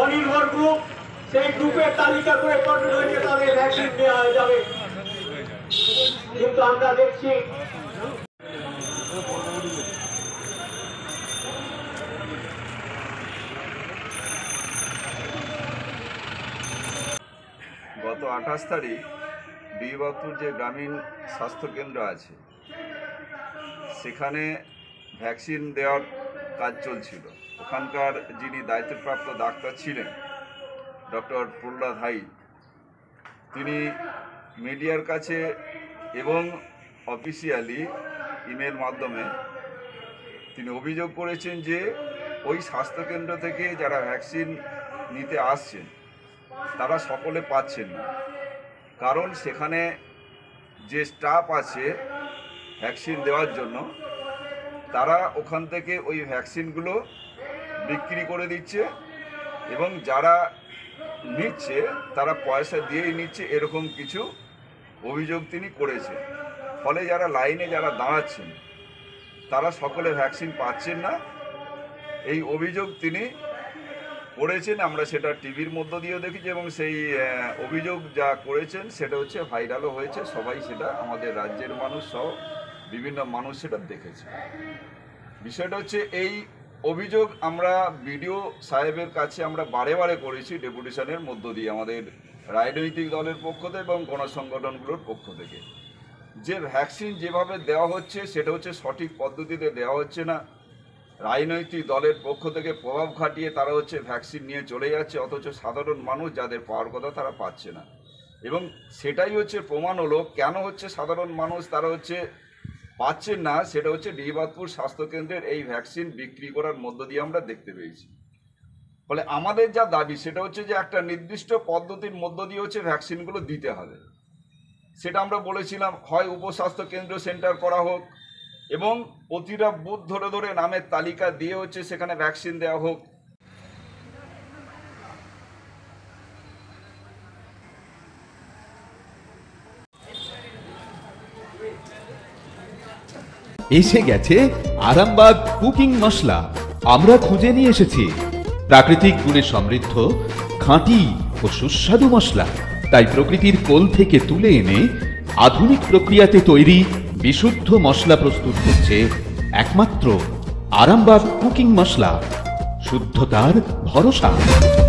স্বনির্ভর গ্রুপ, সেই গ্রুপের তালিকা করে কঠোর হয়ে তাদের ভ্যাকসিন দেওয়া যাবে। কিন্তু আমরা দেখছি গত 28 তারিখ বীরবাদপুর যে গ্রামীণ স্বাস্থ্যকেন্দ্র আছে সেখানে ভ্যাকসিন দেওয়ার কাজ চলছিল। ওখানকার যিনি দায়িত্বপ্রাপ্ত ডাক্তার ছিলেন ডক্টর প্রহ্লাদ হাই, তিনি মিডিয়ার কাছে এবং অফিসিয়ালি ইমেল মাধ্যমে তিনি অভিযোগ করেছেন যে ওই স্বাস্থ্যকেন্দ্র থেকে যারা ভ্যাকসিন নিতে আসছেন তারা সকলে পাচ্ছেন না, কারণ সেখানে যে স্টাফ আছে ভ্যাকসিন দেওয়ার জন্য তারা ওখান থেকে ওই ভ্যাকসিনগুলো বিক্রি করে দিচ্ছে এবং যারা নিচ্ছে তারা পয়সা দিয়েই নিচ্ছে, এরকম কিছু অভিযোগ তিনি করেছেন। ফলে যারা লাইনে যারা দাঁড়াচ্ছেন তারা সকলে ভ্যাকসিন পাচ্ছেন না, এই অভিযোগ তিনি করেছেন। আমরা সেটা টিভির মধ্য দিয়েও দেখেছি এবং সেই অভিযোগ যা করেছেন সেটা হচ্ছে ভাইরালও হয়েছে, সবাই সেটা আমাদের রাজ্যের মানুষ সহ বিভিন্ন মানুষ সেটা দেখেছে। বিষয়টা হচ্ছে এই অভিযোগ আমরা বিডিও সাহেবের কাছে আমরা বারে বারে করেছি ডেপুটেশনের মধ্য দিয়ে, আমাদের রাজনৈতিক দলের পক্ষ থেকে এবং গণসংগঠনগুলোর পক্ষ থেকে, যে ভ্যাকসিন যেভাবে দেওয়া হচ্ছে সেটা হচ্ছে সঠিক পদ্ধতিতে দেওয়া হচ্ছে না। রাজনৈতিক দলের পক্ষ থেকে প্রভাব খাটিয়ে তারা হচ্ছে ভ্যাকসিন নিয়ে চলে যাচ্ছে, অথচ সাধারণ মানুষ যাদের পাওয়ার কথা তারা পাচ্ছে না। এবং সেটাই হচ্ছে প্রমাণ হলো কেন হচ্ছে সাধারণ মানুষ তারা হচ্ছে পাচ্ছেন না, সেটা হচ্ছে বীরবাদপুর স্বাস্থ্যকেন্দ্রের এই ভ্যাকসিন বিক্রি করার মধ্য দিয়ে আমরা দেখতে পেয়েছি। ফলে আমাদের যা দাবি সেটা হচ্ছে যে একটা নির্দিষ্ট পদ্ধতির মধ্য দিয়ে হচ্ছে ভ্যাকসিনগুলো দিতে হবে। সেটা আমরা বলেছিলাম হয় উপস্বাস্থ্য কেন্দ্র সেন্টার করা হোক এবং প্রতিটা বুথ ধরে ধরে নামের তালিকা দিয়ে হচ্ছে সেখানে ভ্যাকসিন দেওয়া হোক। এসে গেছে আরামবাগ কুকিং মশলা। আমরা খুঁজে নিয়ে এসেছি প্রাকৃতিক গুণে সমৃদ্ধ খাঁটি ও সুস্বাদু মশলা, তাই প্রকৃতির কোল থেকে তুলে এনে আধুনিক প্রক্রিয়াতে তৈরি বিশুদ্ধ মশলা প্রস্তুত করছে একমাত্র আরামবাগ কুকিং মশলা, শুদ্ধতার ভরসা।